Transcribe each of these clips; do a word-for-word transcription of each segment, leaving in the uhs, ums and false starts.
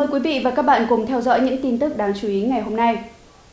quý vị và các bạn cùng theo dõi những tin tức đáng chú ý ngày hôm nay.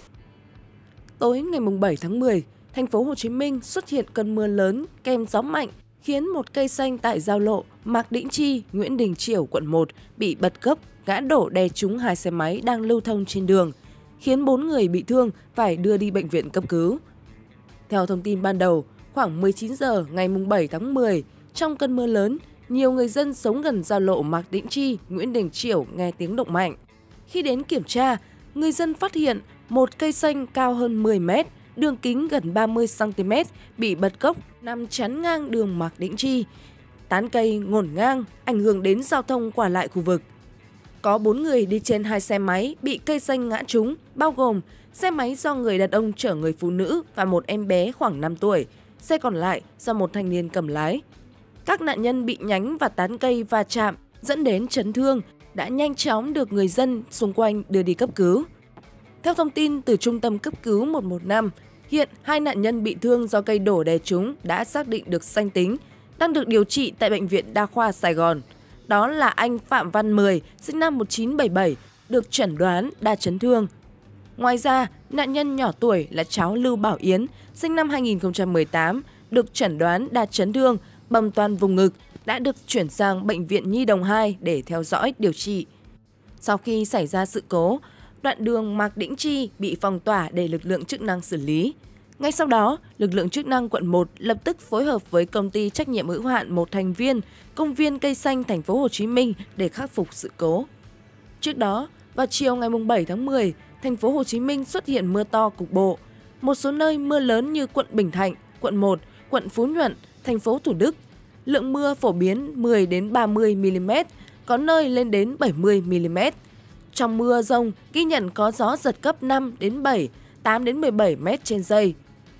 Tối ngày bảy tháng mười, thành phố Hồ Chí Minh xuất hiện cơn mưa lớn kèm gió mạnh khiến một cây xanh tại giao lộ Mạc Đĩnh Chi, Nguyễn Đình Chiểu, quận một bị bật gốc, ngã đổ đè trúng hai xe máy đang lưu thông trên đường, khiến bốn người bị thương phải đưa đi bệnh viện cấp cứu. Theo thông tin ban đầu, khoảng mười chín giờ ngày bảy tháng mười, trong cơn mưa lớn, nhiều người dân sống gần giao lộ Mạc Đĩnh Chi, Nguyễn Đình Chiểu nghe tiếng động mạnh. Khi đến kiểm tra, người dân phát hiện một cây xanh cao hơn mười mét, đường kính gần ba mươi xăng ti mét bị bật gốc nằm chắn ngang đường Mạc Đĩnh Chi. Tán cây ngổn ngang, ảnh hưởng đến giao thông qua lại khu vực. Có bốn người đi trên hai xe máy bị cây xanh ngã trúng, bao gồm xe máy do người đàn ông chở người phụ nữ và một em bé khoảng năm tuổi, xe còn lại do một thanh niên cầm lái. Các nạn nhân bị nhánh và tán cây va chạm dẫn đến chấn thương đã nhanh chóng được người dân xung quanh đưa đi cấp cứu. Theo thông tin từ Trung tâm Cấp cứu một một năm, hiện hai nạn nhân bị thương do cây đổ đè trúng đã xác định được danh tính, đang được điều trị tại Bệnh viện Đa khoa Sài Gòn. Đó là anh Phạm Văn Mười, sinh năm một nghìn chín trăm bảy mươi bảy, được chẩn đoán đa chấn thương. Ngoài ra, nạn nhân nhỏ tuổi là cháu Lưu Bảo Yến, sinh năm hai nghìn không trăm mười tám, được chẩn đoán đa chấn thương, bầm toàn vùng ngực, đã được chuyển sang Bệnh viện Nhi Đồng hai để theo dõi điều trị. Sau khi xảy ra sự cố, đoạn đường Mạc Đĩnh Chi bị phong tỏa để lực lượng chức năng xử lý. Ngay sau đó, lực lượng chức năng quận một lập tức phối hợp với công ty trách nhiệm hữu hạn một thành viên Công viên Cây Xanh thành phố Hồ Chí Minh để khắc phục sự cố. Trước đó, vào chiều ngày bảy tháng mười, thành phố Hồ Chí Minh xuất hiện mưa to cục bộ. Một số nơi mưa lớn như quận Bình Thạnh, quận một, quận Phú Nhuận, thành phố Thủ Đức. Lượng mưa phổ biến mười đến ba mươi mi-li-mét, có nơi lên đến bảy mươi mi-li-mét. Trong mưa dông ghi nhận có gió giật cấp năm đến bảy, tám đến mười bảy mét trên giây.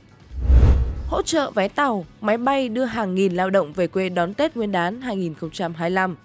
Hỗ trợ vé tàu, máy bay đưa hàng nghìn lao động về quê đón Tết Nguyên đán hai nghìn không trăm hai mươi lăm.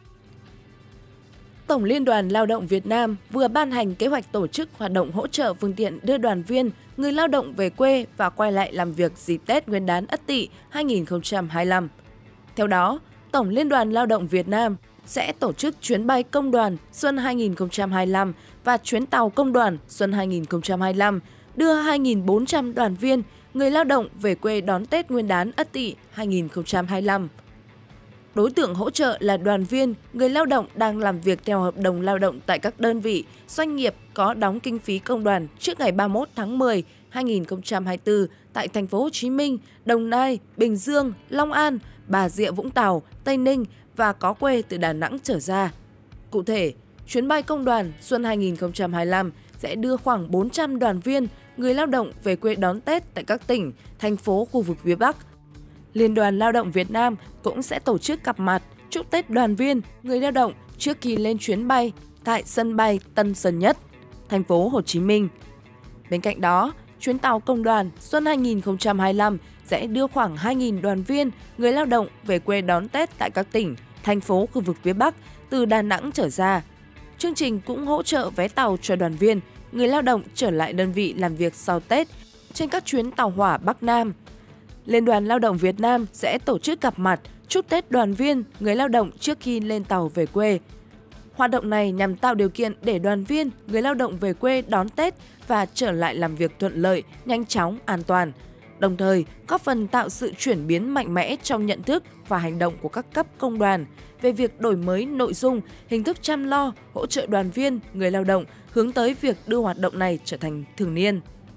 Tổng Liên đoàn Lao động Việt Nam vừa ban hành kế hoạch tổ chức hoạt động hỗ trợ phương tiện đưa đoàn viên, người lao động về quê và quay lại làm việc dịp Tết Nguyên đán Ất Tỵ hai nghìn không trăm hai mươi lăm. Theo đó, Tổng Liên đoàn Lao động Việt Nam sẽ tổ chức chuyến bay công đoàn xuân hai nghìn không trăm hai mươi lăm và chuyến tàu công đoàn xuân hai nghìn không trăm hai mươi lăm, đưa hai nghìn bốn trăm đoàn viên, người lao động về quê đón Tết Nguyên đán Ất Tỵ hai nghìn không trăm hai mươi lăm. Đối tượng hỗ trợ là đoàn viên, người lao động đang làm việc theo hợp đồng lao động tại các đơn vị, doanh nghiệp có đóng kinh phí công đoàn trước ngày ba mươi mốt tháng mười năm hai nghìn không trăm hai mươi tư tại thành phố Hồ Chí Minh, Đồng Nai, Bình Dương, Long An, Bà Rịa Vũng Tàu, Tây Ninh và có quê từ Đà Nẵng trở ra. Cụ thể, chuyến bay công đoàn xuân hai nghìn không trăm hai mươi lăm sẽ đưa khoảng bốn trăm đoàn viên, người lao động về quê đón Tết tại các tỉnh, thành phố khu vực phía Bắc. Liên đoàn Lao động Việt Nam cũng sẽ tổ chức gặp mặt, chúc Tết đoàn viên, người lao động trước khi lên chuyến bay tại sân bay Tân Sơn Nhất, thành phố Hồ Chí Minh. Bên cạnh đó, chuyến tàu công đoàn xuân hai nghìn không trăm hai mươi lăm sẽ đưa khoảng hai nghìn đoàn viên, người lao động về quê đón Tết tại các tỉnh, thành phố khu vực phía Bắc từ Đà Nẵng trở ra. Chương trình cũng hỗ trợ vé tàu cho đoàn viên, người lao động trở lại đơn vị làm việc sau Tết trên các chuyến tàu hỏa Bắc Nam. Liên đoàn Lao động Việt Nam sẽ tổ chức gặp mặt, chúc Tết đoàn viên, người lao động trước khi lên tàu về quê. Hoạt động này nhằm tạo điều kiện để đoàn viên, người lao động về quê đón Tết và trở lại làm việc thuận lợi, nhanh chóng, an toàn. Đồng thời, góp phần tạo sự chuyển biến mạnh mẽ trong nhận thức và hành động của các cấp công đoàn về việc đổi mới nội dung, hình thức chăm lo, hỗ trợ đoàn viên, người lao động hướng tới việc đưa hoạt động này trở thành thường niên.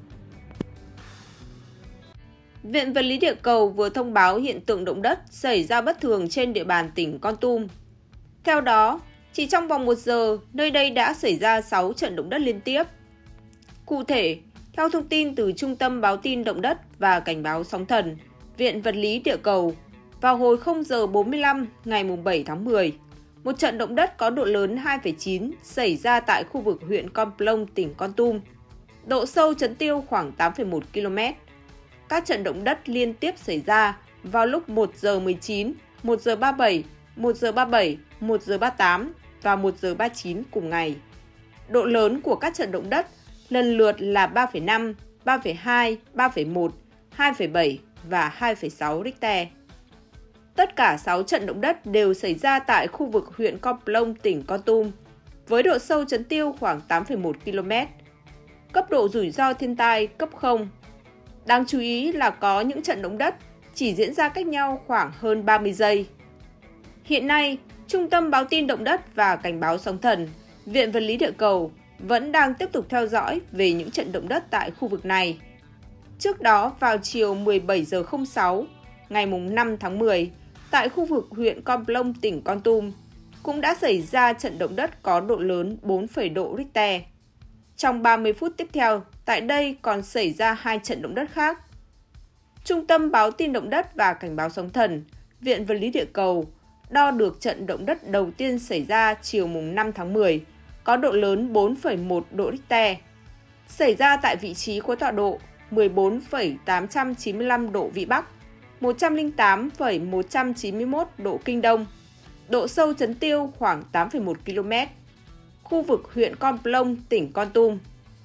Viện Vật lý Địa cầu vừa thông báo hiện tượng động đất xảy ra bất thường trên địa bàn tỉnh Kon Tum. Theo đó, chỉ trong vòng một giờ, nơi đây đã xảy ra sáu trận động đất liên tiếp. Cụ thể, theo thông tin từ Trung tâm Báo tin Động đất và Cảnh báo sóng thần, Viện Vật lý Địa cầu, vào hồi không giờ bốn mươi lăm ngày bảy tháng mười, một trận động đất có độ lớn hai phẩy chín xảy ra tại khu vực huyện Con Plong, tỉnh Kon Tum. Độ sâu chấn tiêu khoảng tám phẩy một ki lô mét. Các trận động đất liên tiếp xảy ra vào lúc một giờ mười chín, một giờ ba mươi bảy, một giờ ba mươi bảy, một giờ ba mươi tám và một giờ ba mươi chín cùng ngày. Độ lớn của các trận động đất lần lượt là ba phẩy năm, ba phẩy hai, ba phẩy một, hai phẩy bảy và hai phẩy sáu Richter. Tất cả sáu trận động đất đều xảy ra tại khu vực huyện Con Plong, tỉnh Kon Tum. với độ sâu chấn tiêu khoảng tám phẩy một ki lô mét. Cấp độ rủi ro thiên tai cấp không. Đáng chú ý là có những trận động đất chỉ diễn ra cách nhau khoảng hơn ba mươi giây. Hiện nay, Trung tâm Báo tin Động đất và Cảnh báo sóng thần, Viện Vật lý Địa cầu vẫn đang tiếp tục theo dõi về những trận động đất tại khu vực này. Trước đó, vào chiều mười bảy giờ không sáu ngày năm tháng mười, tại khu vực huyện Con Plong, tỉnh Kon Tum, cũng đã xảy ra trận động đất có độ lớn bốn phẩy độ Richter. Trong ba mươi phút tiếp theo, tại đây còn xảy ra hai trận động đất khác. Trung tâm Báo tin Động đất và Cảnh báo sóng thần, Viện Vật lý Địa cầu đo được trận động đất đầu tiên xảy ra chiều năm tháng mười, có độ lớn bốn phẩy một độ Richter, xảy ra tại vị trí có tọa độ mười bốn phẩy tám trăm chín mươi lăm độ Vĩ Bắc, một trăm lẻ tám phẩy một trăm chín mươi mốt độ Kinh Đông, độ sâu chấn tiêu khoảng tám phẩy một ki lô mét, khu vực huyện Con Plong, tỉnh Kon Tum.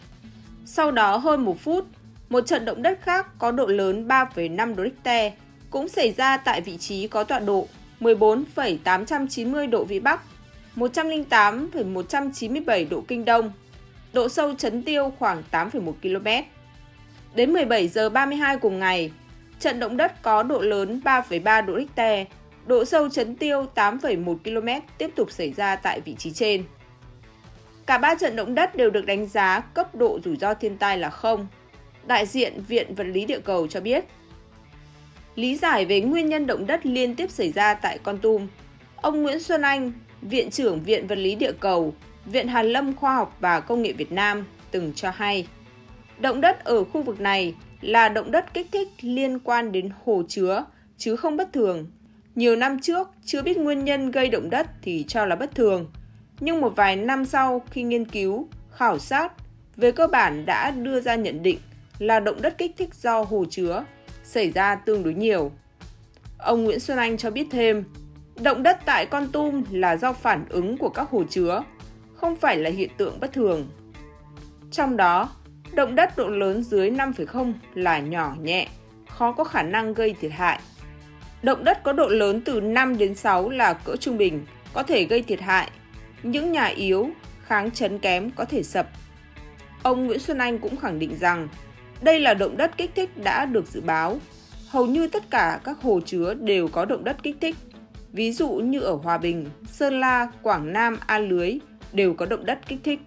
Sau đó hơn một phút, một trận động đất khác có độ lớn ba phẩy năm độ Richter cũng xảy ra tại vị trí có tọa độ mười bốn phẩy tám trăm chín mươi độ Vĩ Bắc, một trăm lẻ tám phẩy một trăm chín mươi bảy độ Kinh Đông, độ sâu chấn tiêu khoảng tám phẩy một ki lô mét. Đến mười bảy giờ ba mươi hai cùng ngày, trận động đất có độ lớn ba phẩy ba độ Richter, độ sâu chấn tiêu tám phẩy một ki lô mét tiếp tục xảy ra tại vị trí trên. Cả ba trận động đất đều được đánh giá cấp độ rủi ro thiên tai là không. Đại diện Viện Vật lý Địa cầu cho biết. Lý giải về nguyên nhân động đất liên tiếp xảy ra tại Kon Tum, ông Nguyễn Xuân Anh, Viện trưởng Viện Vật lý Địa cầu, Viện Hàn lâm Khoa học và Công nghệ Việt Nam từng cho hay, động đất ở khu vực này là động đất kích thích liên quan đến hồ chứa, chứ không bất thường. Nhiều năm trước, chưa biết nguyên nhân gây động đất thì cho là bất thường. Nhưng một vài năm sau khi nghiên cứu, khảo sát, về cơ bản đã đưa ra nhận định là động đất kích thích do hồ chứa xảy ra tương đối nhiều. Ông Nguyễn Xuân Anh cho biết thêm, động đất tại Kon Tum là do phản ứng của các hồ chứa, không phải là hiện tượng bất thường. Trong đó, động đất độ lớn dưới năm phẩy không là nhỏ nhẹ, khó có khả năng gây thiệt hại. Động đất có độ lớn từ năm đến sáu là cỡ trung bình, có thể gây thiệt hại. Những nhà yếu, kháng chấn kém có thể sập. Ông Nguyễn Xuân Anh cũng khẳng định rằng đây là động đất kích thích đã được dự báo. Hầu như tất cả các hồ chứa đều có động đất kích thích. Ví dụ như ở Hòa Bình, Sơn La, Quảng Nam, A Lưới đều có động đất kích thích.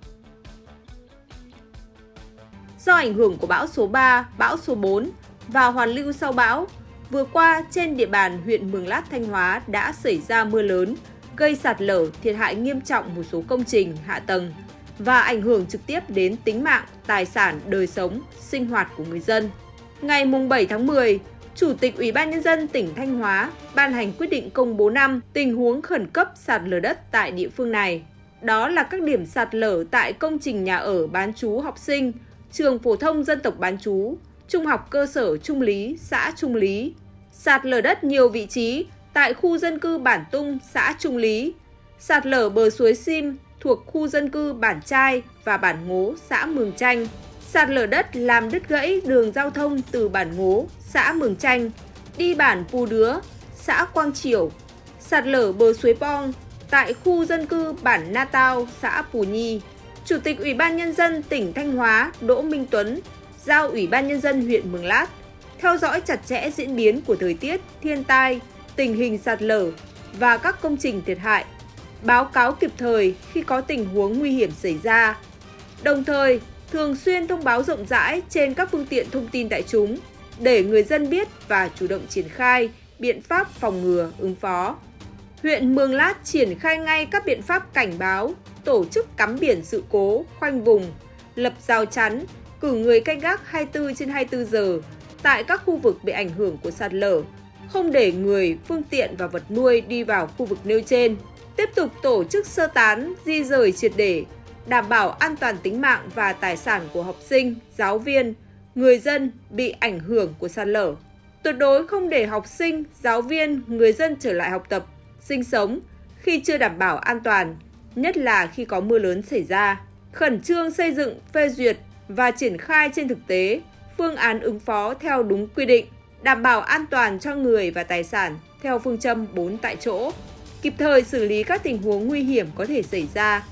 Do ảnh hưởng của bão số ba, bão số bốn và hoàn lưu sau bão, vừa qua trên địa bàn huyện Mường Lát, Thanh Hóa đã xảy ra mưa lớn, gây sạt lở, thiệt hại nghiêm trọng một số công trình, hạ tầng và ảnh hưởng trực tiếp đến tính mạng, tài sản, đời sống, sinh hoạt của người dân. Ngày bảy tháng mười, Chủ tịch Ủy ban Nhân dân tỉnh Thanh Hóa ban hành quyết định công bố năm tình huống khẩn cấp sạt lở đất tại địa phương này. Đó là các điểm sạt lở tại công trình nhà ở bán trú học sinh, trường phổ thông dân tộc bán trú, trung học cơ sở Trung Lý, xã Trung Lý. Sạt lở đất nhiều vị trí tại khu dân cư Bản Tung, xã Trung Lý. Sạt lở bờ suối Sim thuộc khu dân cư Bản Trai và Bản Ngố, xã Mường Chanh. Sạt lở đất làm đứt gãy đường giao thông từ Bản Ngố, xã Mường Chanh, đi bản Pù Đứa, xã Quang Chiểu. Sạt lở bờ suối Pong tại khu dân cư Bản Na Tao, xã Pù Nhi. Chủ tịch Ủy ban Nhân dân tỉnh Thanh Hóa Đỗ Minh Tuấn giao Ủy ban Nhân dân huyện Mường Lát theo dõi chặt chẽ diễn biến của thời tiết, thiên tai, tình hình sạt lở và các công trình thiệt hại, báo cáo kịp thời khi có tình huống nguy hiểm xảy ra. Đồng thời, thường xuyên thông báo rộng rãi trên các phương tiện thông tin đại chúng để người dân biết và chủ động triển khai biện pháp phòng ngừa, ứng phó. Huyện Mường Lát triển khai ngay các biện pháp cảnh báo, tổ chức cắm biển sự cố, khoanh vùng, lập rào chắn, cử người canh gác hai mươi tư trên hai mươi tư giờ tại các khu vực bị ảnh hưởng của sạt lở, không để người, phương tiện và vật nuôi đi vào khu vực nêu trên. Tiếp tục tổ chức sơ tán, di rời triệt để, đảm bảo an toàn tính mạng và tài sản của học sinh, giáo viên, người dân bị ảnh hưởng của sạt lở. Tuyệt đối không để học sinh, giáo viên, người dân trở lại học tập, sinh sống khi chưa đảm bảo an toàn, nhất là khi có mưa lớn xảy ra. Khẩn trương xây dựng, phê duyệt và triển khai trên thực tế phương án ứng phó theo đúng quy định, đảm bảo an toàn cho người và tài sản theo phương châm bốn tại chỗ, kịp thời xử lý các tình huống nguy hiểm có thể xảy ra.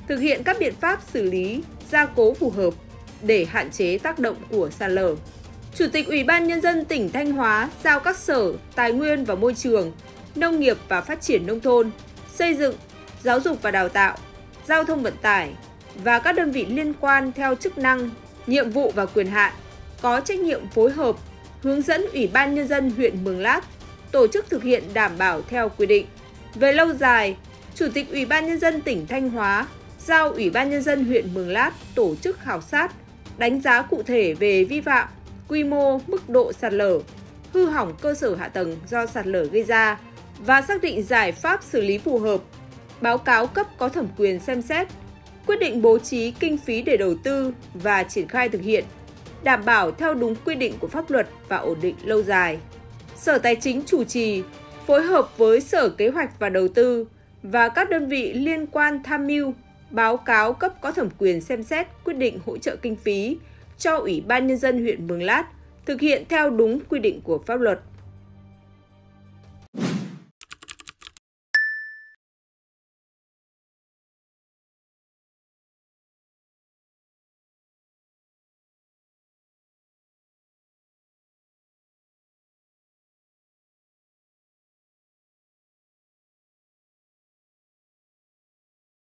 thực hiện các biện pháp xử lý, gia cố phù hợp để hạn chế tác động của sạt lở. Chủ tịch Ủy ban Nhân dân tỉnh Thanh Hóa giao các sở Tài nguyên và Môi trường, Nông nghiệp và Phát triển Nông thôn, Xây dựng, Giáo dục và Đào tạo, Giao thông Vận tải và các đơn vị liên quan theo chức năng, nhiệm vụ và quyền hạn có trách nhiệm phối hợp, hướng dẫn Ủy ban Nhân dân huyện Mường Lát tổ chức thực hiện đảm bảo theo quy định. Về lâu dài, Chủ tịch Ủy ban Nhân dân tỉnh Thanh Hóa giao Ủy ban Nhân dân huyện Mường Lát tổ chức khảo sát, đánh giá cụ thể về vi phạm, quy mô, mức độ sạt lở, hư hỏng cơ sở hạ tầng do sạt lở gây ra và xác định giải pháp xử lý phù hợp, báo cáo cấp có thẩm quyền xem xét, quyết định bố trí kinh phí để đầu tư và triển khai thực hiện, đảm bảo theo đúng quy định của pháp luật và ổn định lâu dài. Sở Tài chính chủ trì, phối hợp với Sở Kế hoạch và Đầu tư và các đơn vị liên quan tham mưu, báo cáo cấp có thẩm quyền xem xét quyết định hỗ trợ kinh phí cho Ủy ban Nhân dân huyện Mường Lát thực hiện theo đúng quy định của pháp luật.